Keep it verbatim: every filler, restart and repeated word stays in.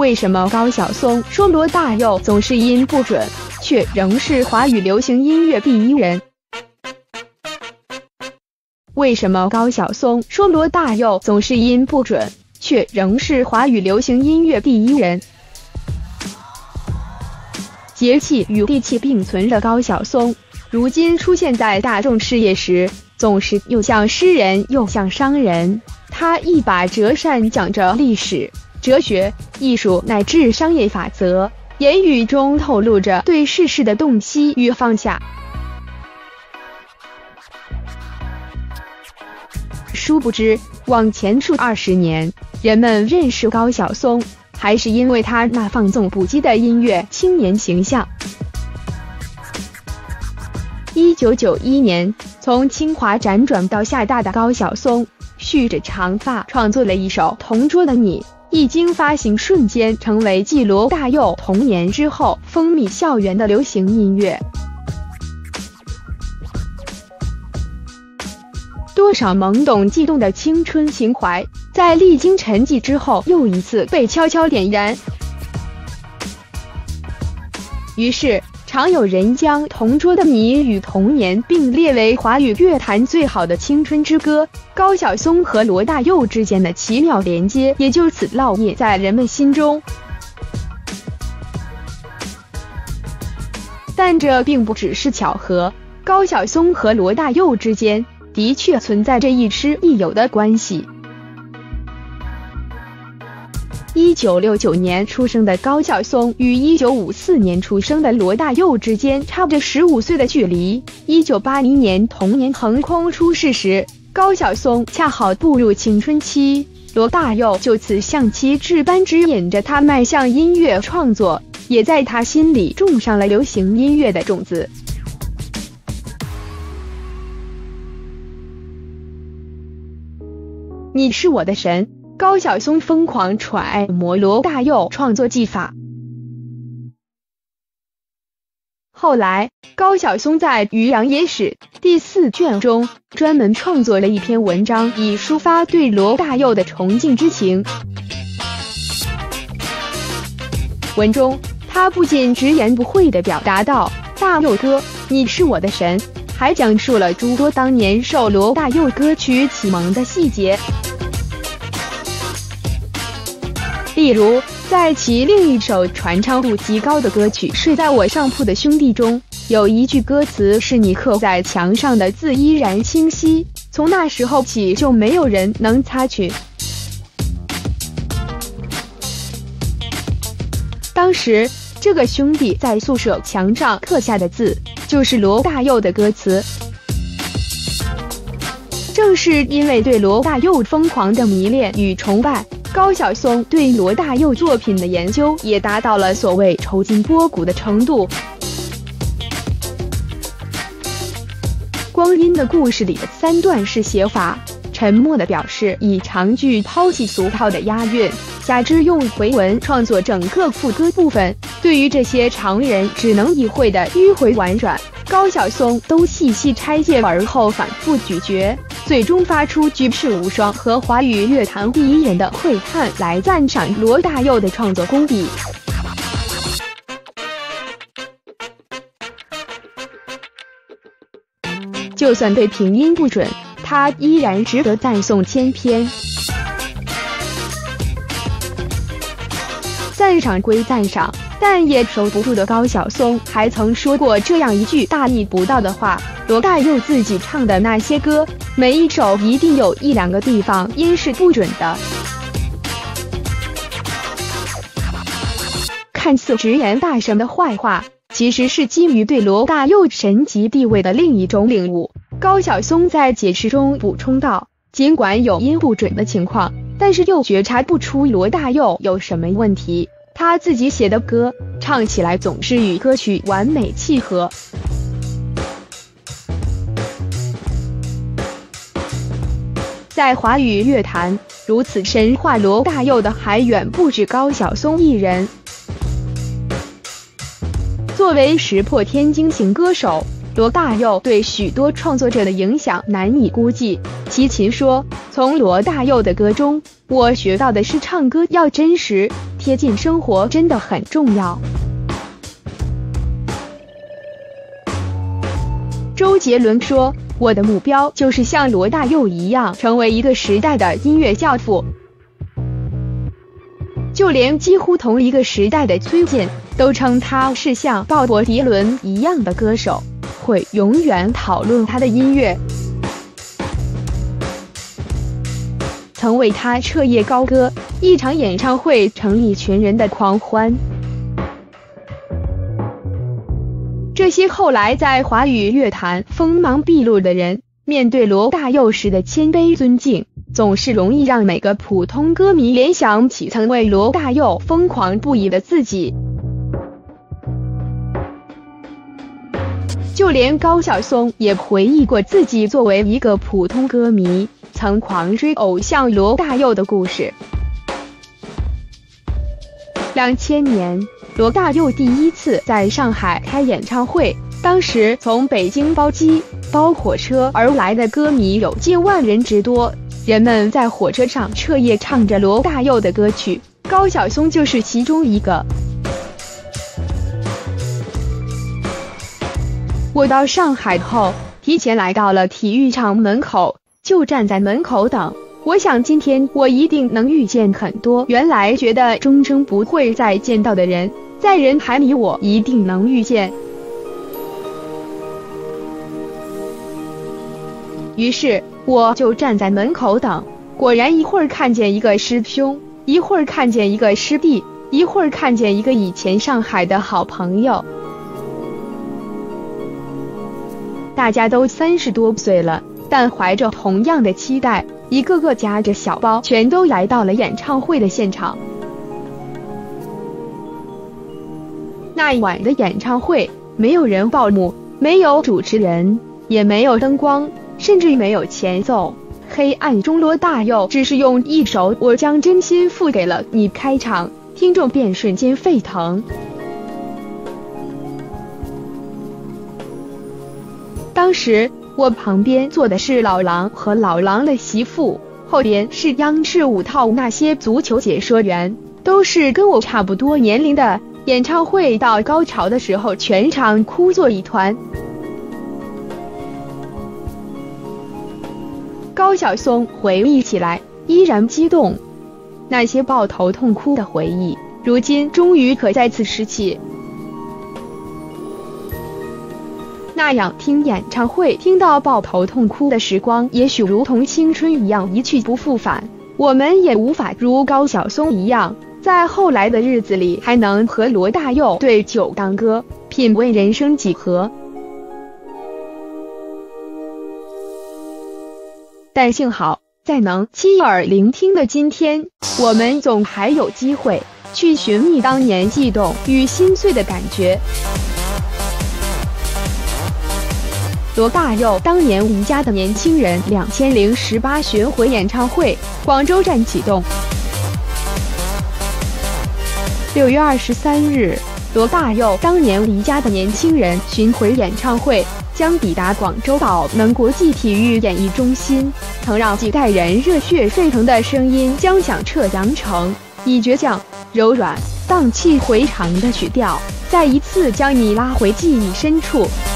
为什么高晓松说罗大佑总是音不准，却仍是华语流行音乐第一人？为什么高晓松说罗大佑总是音不准，却仍是华语流行音乐第一人？节气与地气并存的高晓松，如今出现在大众视野时，总是又像诗人又像商人。他一把折扇讲着历史、哲学、艺术乃至商业法则，言语中透露着对世事的洞悉与放下。殊不知，往前数二十年，人们认识高晓松，还是因为他那放纵不羁的音乐青年形象。一九九一年，从清华辗转到厦大的高晓松，蓄着长发创作了一首《同桌的你》，一经发行，瞬间成为继罗大佑童年之后风靡校园的流行音乐。多少懵懂悸动的青春情怀，在历经沉寂之后，又一次被悄悄点燃。于是，常有人将《同桌的你》与《童年》并列为华语乐坛最好的青春之歌。高晓松和罗大佑之间的奇妙连接也就此烙印在人们心中。但这并不只是巧合，高晓松和罗大佑之间的确存在着亦师亦友的关系。一九六九年出生的高晓松与一九五四年出生的罗大佑之间差着十五岁的距离。一九八零年童年横空出世时，高晓松恰好步入青春期，罗大佑就此像旗帜般指引着他迈向音乐创作，也在他心里种上了流行音乐的种子。你是我的神，高晓松疯狂揣摩罗大佑创作技法。后来，高晓松在《渔阳野史》第四卷中专门创作了一篇文章，以抒发对罗大佑的崇敬之情。文中，他不仅直言不讳地表达道：“大佑哥，你是我的神”，还讲述了诸多当年受罗大佑歌曲启蒙的细节。例如，在其另一首传唱度极高的歌曲《睡在我上铺的兄弟》中，有一句歌词是你刻在墙上的字依然清晰，从那时候起就没有人能擦去。当时，这个兄弟在宿舍墙上刻下的字，就是罗大佑的歌词。正是因为对罗大佑疯狂的迷恋与崇拜，高晓松对罗大佑作品的研究也达到了所谓抽筋剥骨的程度。光阴的故事里的三段式写法，沉默的表示以长句抛弃俗套的押韵，加之用回文创作整个副歌部分，对于这些常人只能意会的迂回婉转，高晓松都细细拆解而后反复咀嚼，最终发出举世无双和华语乐坛第一人的喟叹来赞赏罗大佑的创作功底。就算对平音不准，他依然值得赞颂千篇。赞赏归赞赏，但也收不住的高晓松还曾说过这样一句大逆不道的话：罗大佑自己唱的那些歌，每一首一定有一两个地方音是不准的。看似直言大神的坏话，其实是基于对罗大佑神级地位的另一种领悟。高晓松在解释中补充道：尽管有音不准的情况，但是又觉察不出罗大佑有什么问题，他自己写的歌唱起来总是与歌曲完美契合。在华语乐坛，如此神话罗大佑的还远不止高晓松一人。作为石破天惊型歌手，罗大佑对许多创作者的影响难以估计。齐秦说：从罗大佑的歌中，我学到的是唱歌要真实， 贴近生活真的很重要。周杰伦说，我的目标就是像罗大佑一样，成为一个时代的音乐教父。就连几乎同一个时代的崔健都称他是像鲍勃迪伦一样的歌手，会永远讨论他的音乐，曾为他彻夜高歌，一场演唱会成一群人的狂欢。这些后来在华语乐坛锋芒毕露的人，面对罗大佑时的谦卑尊敬，总是容易让每个普通歌迷联想起曾为罗大佑疯狂不已的自己。就连高晓松也回忆过自己作为一个普通歌迷，曾狂追偶像罗大佑的故事。两千年，罗大佑第一次在上海开演唱会，当时从北京包机、包火车而来的歌迷有近万人之多，人们在火车上彻夜唱着罗大佑的歌曲，高晓松就是其中一个。我到上海后，提前来到了体育场门口，就站在门口等。我想今天我一定能遇见很多原来觉得终生不会再见到的人，在人海里我一定能遇见。于是我就站在门口等，果然一会儿看见一个师兄，一会儿看见一个师弟，一会儿看见一个以前上海的好朋友。大家都三十多岁了，但怀着同样的期待，一个个夹着小包，全都来到了演唱会的现场。那一晚的演唱会，没有人报幕，没有主持人，也没有灯光，甚至没有前奏。黑暗中，罗大佑只是用一首《我将真心付给了你》开场，听众便瞬间沸腾。当时我旁边坐的是老狼和老狼的媳妇，后边是央视五套那些足球解说员，都是跟我差不多年龄的。演唱会到高潮的时候，全场哭作一团。高晓松回忆起来依然激动，那些抱头痛哭的回忆，如今终于可再次拾起。那样听演唱会听到抱头痛哭的时光，也许如同青春一样一去不复返。我们也无法如高晓松一样，在后来的日子里还能和罗大佑对酒当歌，品味人生几何。但幸好在能亲耳聆听的今天，我们总还有机会去寻觅当年悸动与心碎的感觉。罗大佑当年离家的年轻人两千零十八巡回演唱会，广州站启动。六月二十三日，罗大佑当年离家的年轻人巡回演唱会将抵达广州宝能国际体育演艺中心，曾让几代人热血沸腾的声音将响彻羊城，以倔强、柔软、荡气回肠的曲调，再一次将你拉回记忆深处。